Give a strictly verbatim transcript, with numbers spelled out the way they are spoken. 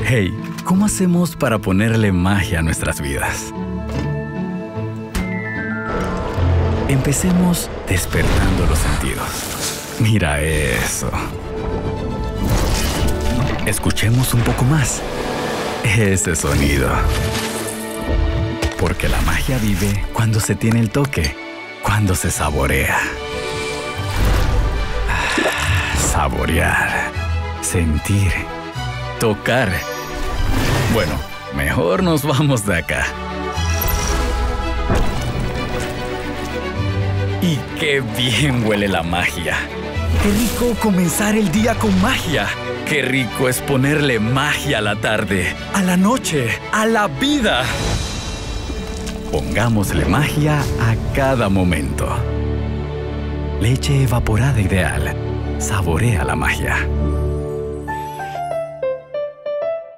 Hey, ¿cómo hacemos para ponerle magia a nuestras vidas? Empecemos despertando los sentidos. Mira eso. Escuchemos un poco más ese sonido. Porque la magia vive cuando se tiene el toque, cuando se saborea. Saborear, sentir, tocar. Bueno, mejor nos vamos de acá. Y qué bien huele la magia. Qué rico comenzar el día con magia. Qué rico es ponerle magia a la tarde, a la noche, a la vida. Pongámosle magia a cada momento. Leche evaporada ideal. Saborea la magia.